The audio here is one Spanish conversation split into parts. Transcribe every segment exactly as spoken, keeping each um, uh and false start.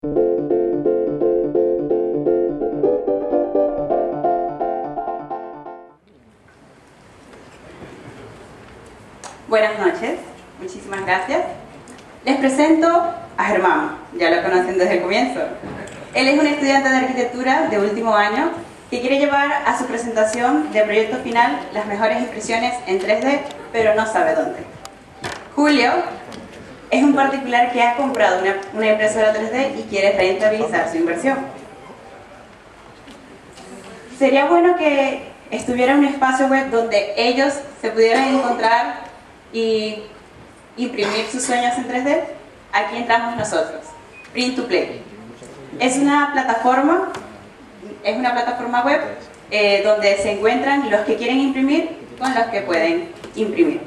Buenas noches, muchísimas gracias. Les presento a Germán, ya lo conocen desde el comienzo. Él es un estudiante de arquitectura de último año que quiere llevar a su presentación de proyecto final las mejores impresiones en tres D, pero no sabe dónde. Julio es un particular que ha comprado una, una impresora tres D y quiere rentabilizar su inversión. Sería bueno que estuviera un espacio web donde ellos se pudieran encontrar y imprimir sus sueños en tres D. Aquí entramos nosotros, Print to Play. Es una plataforma, es una plataforma web eh, donde se encuentran los que quieren imprimir con los que pueden imprimir.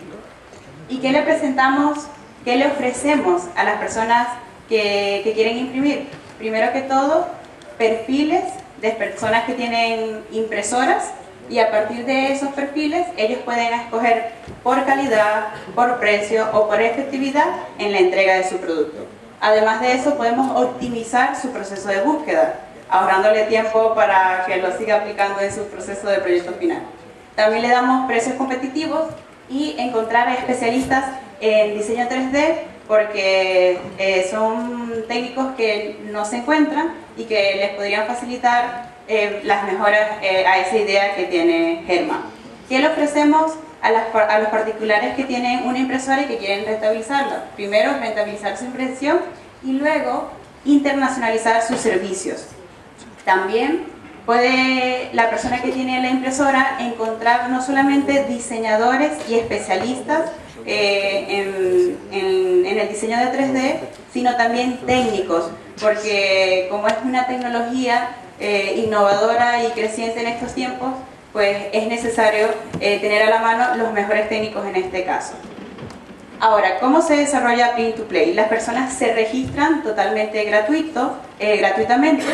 ¿Y qué le presentamos, qué le ofrecemos a las personas que, que quieren imprimir? Primero que todo, perfiles de personas que tienen impresoras, y a partir de esos perfiles ellos pueden escoger por calidad, por precio o por efectividad en la entrega de su producto. Además de eso, podemos optimizar su proceso de búsqueda, ahorrándole tiempo para que lo siga aplicando en su proceso de proyecto final. También le damos precios competitivos y encontrar a especialistas en diseño tres D, porque eh, son técnicos que no se encuentran y que les podrían facilitar Eh, las mejoras eh, a esa idea que tiene Germán. ¿Qué le ofrecemos a, las, a los particulares que tienen una impresora y que quieren rentabilizarla? Primero, rentabilizar su impresión y luego internacionalizar sus servicios. También puede la persona que tiene la impresora encontrar no solamente diseñadores y especialistas eh, en, en, en el diseño de tres D, sino también técnicos, porque como es una tecnología Eh, innovadora y creciente en estos tiempos, pues es necesario eh, tener a la mano los mejores técnicos en este caso. Ahora, ¿cómo se desarrolla Print to Play? Las personas se registran totalmente gratuito, eh, gratuitamente,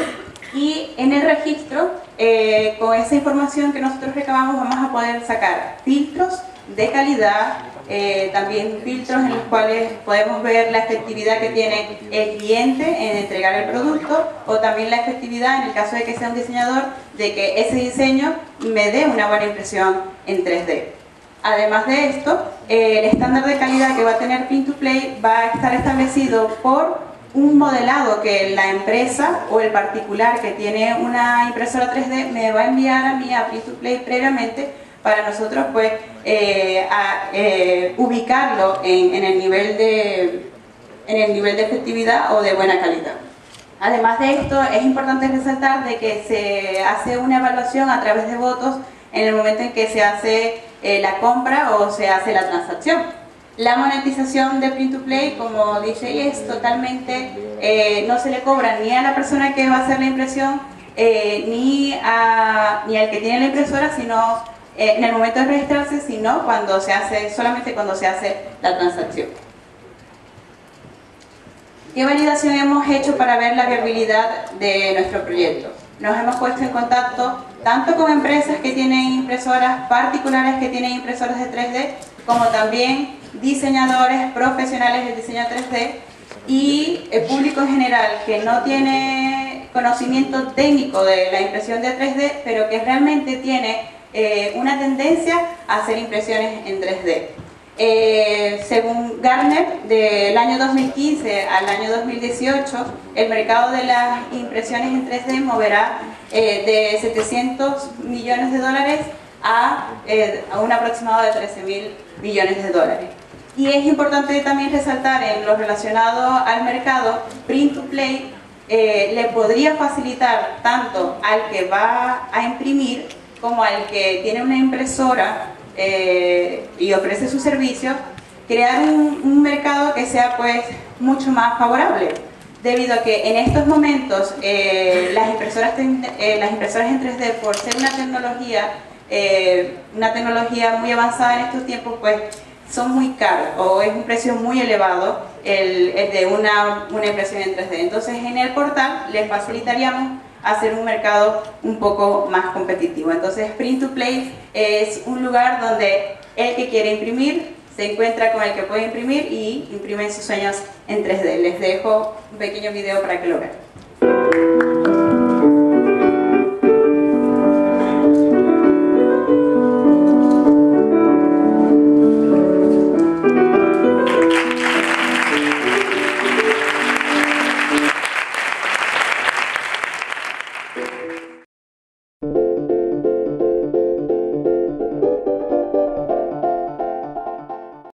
y en el registro, eh, con esa información que nosotros recabamos, vamos a poder sacar filtros de calidad, eh, también filtros en los cuales podemos ver la efectividad que tiene el cliente en entregar el producto, o también la efectividad, en el caso de que sea un diseñador, de que ese diseño me dé una buena impresión en tres D. Además de esto, eh, el estándar de calidad que va a tener Print to Play va a estar establecido por un modelado que la empresa o el particular que tiene una impresora tres D me va a enviar a mí a Print to Play previamente, para nosotros pues eh, a, eh, ubicarlo en, en, el nivel de, en el nivel de efectividad o de buena calidad. Además de esto, es importante resaltar de que se hace una evaluación a través de votos en el momento en que se hace eh, la compra o se hace la transacción. La monetización de Print to Play, como dije, es totalmente, eh, no se le cobra ni a la persona que va a hacer la impresión, eh, ni, a, ni al que tiene la impresora, sino Eh, en el momento de registrarse, sino cuando se hace, solamente cuando se hace la transacción. ¿Qué validación hemos hecho para ver la viabilidad de nuestro proyecto? Nos hemos puesto en contacto tanto con empresas que tienen impresoras, particulares que tienen impresoras de tres D, como también diseñadores profesionales de diseño tres D y el público en general que no tiene conocimiento técnico de la impresión de tres D, pero que realmente tiene Eh, una tendencia a hacer impresiones en tres D. Eh, según Gartner, del año dos mil quince al año dos mil dieciocho, el mercado de las impresiones en tres D moverá eh, de setecientos millones de dólares a, eh, a un aproximado de trece mil millones de dólares. Y es importante también resaltar en lo relacionado al mercado, Print to Play eh, le podría facilitar tanto al que va a imprimir como al que tiene una impresora eh, y ofrece su servicio, crear un, un mercado que sea pues mucho más favorable, debido a que en estos momentos eh, las, impresoras eh, las impresoras en tres D, por ser una tecnología, eh, una tecnología muy avanzada en estos tiempos, pues son muy caros, o es un precio muy elevado el, el de una, una impresión en tres D. Entonces en el portal les facilitaríamos hacer un mercado un poco más competitivo. Entonces Print to Play es un lugar donde el que quiere imprimir se encuentra con el que puede imprimir y imprimen sus sueños en tres D. Les dejo un pequeño video para que lo vean. Thank you.